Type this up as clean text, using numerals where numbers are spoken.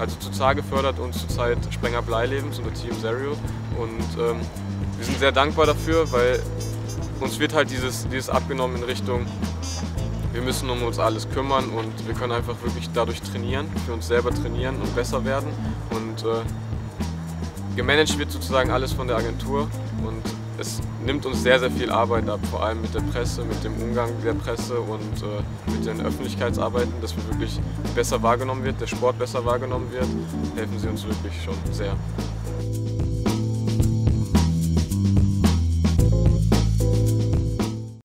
Also zurzeit fördert uns zurzeit Sprenger Bleilebens, unser Team Serio, und wir sind sehr dankbar dafür, weil uns wird halt dieses abgenommen in Richtung, wir müssen um uns alles kümmern und wir können einfach wirklich dadurch trainieren, für uns selber trainieren und besser werden. Und gemanagt wird sozusagen alles von der Agentur und es nimmt uns sehr, sehr viel Arbeit ab, vor allem mit der Presse, mit dem Umgang der Presse und mit den Öffentlichkeitsarbeiten, dass wir wirklich besser wahrgenommen wird, der Sport besser wahrgenommen wird, helfen sie uns wirklich schon sehr.